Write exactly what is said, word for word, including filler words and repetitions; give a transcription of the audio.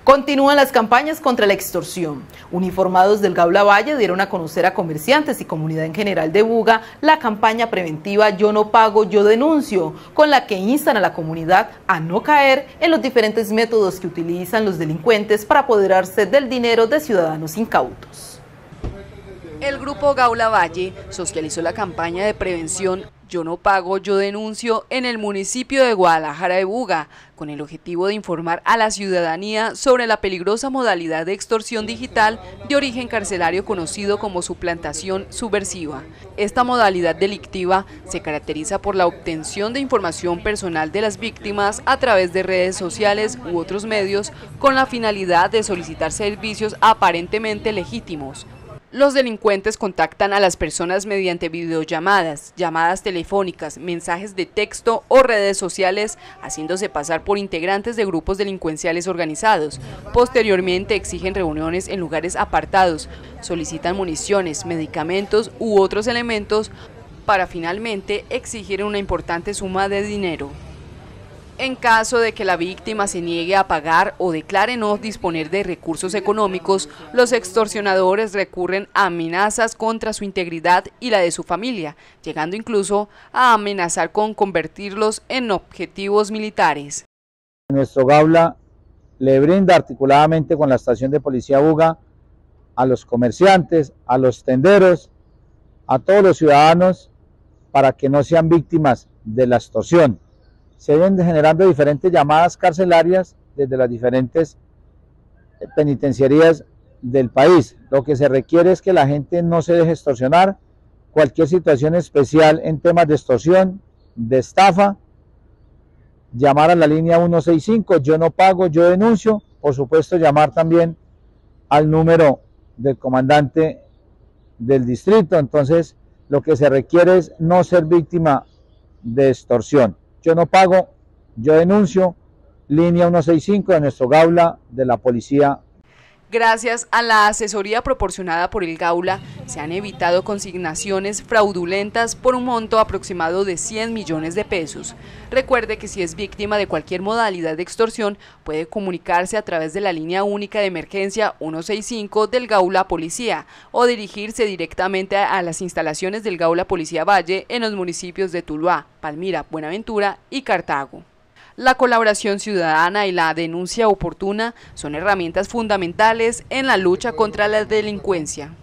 Continúan las campañas contra la extorsión. Uniformados del Gaula Valle dieron a conocer a comerciantes y comunidad en general de Buga la campaña preventiva Yo no pago, yo denuncio, con la que instan a la comunidad a no caer en los diferentes métodos que utilizan los delincuentes para apoderarse del dinero de ciudadanos incautos. El grupo Gaula Valle socializó la campaña de prevención Yo no pago, yo denuncio en el municipio de Guadalajara de Buga, con el objetivo de informar a la ciudadanía sobre la peligrosa modalidad de extorsión digital de origen carcelario conocido como suplantación subversiva. Esta modalidad delictiva se caracteriza por la obtención de información personal de las víctimas a través de redes sociales u otros medios con la finalidad de solicitar servicios aparentemente legítimos. Los delincuentes contactan a las personas mediante videollamadas, llamadas telefónicas, mensajes de texto o redes sociales, haciéndose pasar por integrantes de grupos delincuenciales organizados. Posteriormente exigen reuniones en lugares apartados, solicitan municiones, medicamentos u otros elementos para finalmente exigir una importante suma de dinero. En caso de que la víctima se niegue a pagar o declare no disponer de recursos económicos, los extorsionadores recurren a amenazas contra su integridad y la de su familia, llegando incluso a amenazar con convertirlos en objetivos militares. Nuestro Gaula le brinda articuladamente con la estación de policía Buga a los comerciantes, a los tenderos, a todos los ciudadanos para que no sean víctimas de la extorsión. Se vienen generando diferentes llamadas carcelarias desde las diferentes penitenciarías del país. Lo que se requiere es que la gente no se deje extorsionar. Cualquier situación especial en temas de extorsión, de estafa, llamar a la línea ciento sesenta y cinco, yo no pago, yo denuncio. Por supuesto, llamar también al número del comandante del distrito. Entonces, lo que se requiere es no ser víctima de extorsión. Yo no pago, yo denuncio, línea ciento sesenta y cinco de nuestro Gaula de la Policía. Gracias a la asesoría proporcionada por el Gaula, se han evitado consignaciones fraudulentas por un monto aproximado de cien millones de pesos. Recuerde que si es víctima de cualquier modalidad de extorsión, puede comunicarse a través de la línea única de emergencia ciento sesenta y cinco del Gaula Policía o dirigirse directamente a las instalaciones del Gaula Policía Valle en los municipios de Tuluá, Palmira, Buenaventura y Cartago. La colaboración ciudadana y la denuncia oportuna son herramientas fundamentales en la lucha contra la delincuencia.